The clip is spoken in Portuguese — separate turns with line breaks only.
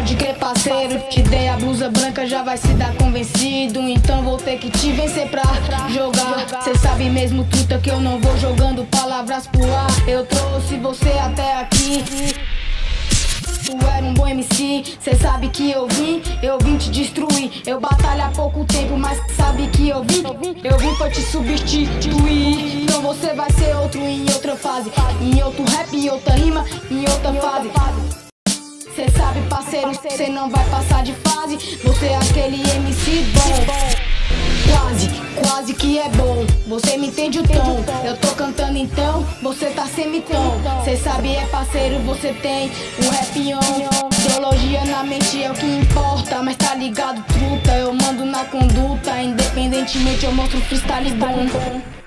Pode crer, parceiro, te dei a blusa branca, já vai se dar convencido. Então vou ter que te vencer pra jogar. Cê sabe mesmo, truta, que eu não vou jogando palavras pro ar. Eu trouxe você até aqui. Tu era um bom MC, cê sabe que eu vim te destruir. Eu batalho há pouco tempo, mas sabe que eu vim pra te substituir. Então você vai ser outro em outra fase, em outro rap, em outra rima, em outra fase. Cê sabe, parceiro, cê não vai passar de fase. Você é aquele MC bom, quase que é bom. Você me entende o tom, eu tô cantando então, você tá semitom. Cê sabe, é parceiro, você tem o rap on. Ideologia na mente é o que importa, mas tá ligado, truta, eu mando na conduta. Independentemente eu mostro freestyle bom.